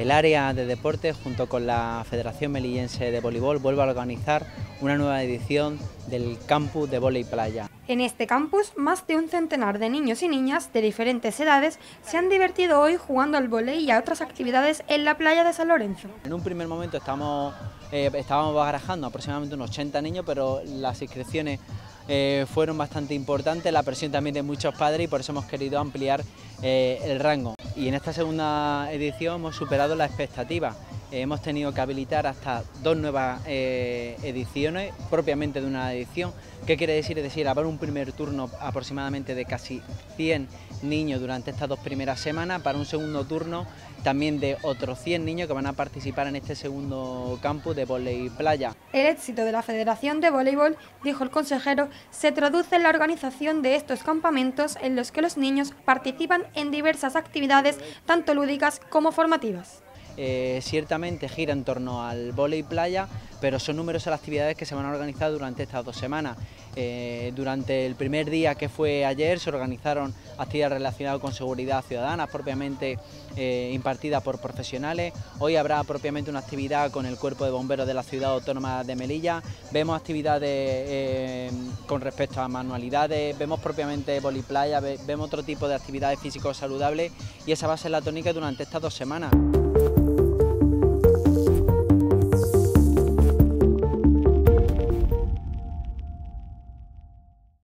El área de deportes, junto con la Federación Melillense de Voleibol, vuelve a organizar una nueva edición del campus de vóley playa. En este campus, más de un centenar de niños y niñas de diferentes edades se han divertido hoy jugando al vóley y a otras actividades en la playa de San Lorenzo. En un primer momento estábamos barajando aproximadamente unos 80 niños, pero las inscripciones fueron bastante importantes, la presión también de muchos padres, y por eso hemos querido ampliar el rango. Y en esta segunda edición hemos superado la expectativa. Hemos tenido que habilitar hasta 2 nuevas ediciones, propiamente de una edición. ¿Qué quiere decir? Es decir, habrá un primer turno aproximadamente de casi 100 niños durante estas 2 primeras semanas, para un segundo turno también de otros 100 niños que van a participar en este segundo campus de vóley playa. El éxito de la Federación de Voleibol, dijo el consejero, se traduce en la organización de estos campamentos en los que los niños participan en diversas actividades, tanto lúdicas como formativas. Ciertamente gira en torno al vóley playa, pero son numerosas las actividades que se van a organizar durante estas 2 semanas. Durante el primer día, que fue ayer, se organizaron actividades relacionadas con seguridad ciudadana, propiamente impartidas por profesionales. Hoy habrá propiamente una actividad con el Cuerpo de Bomberos de la Ciudad Autónoma de Melilla. Vemos actividades con respecto a manualidades, vemos propiamente vóley playa, vemos otro tipo de actividades físico-saludables, y esa va a ser la tónica durante estas 2 semanas.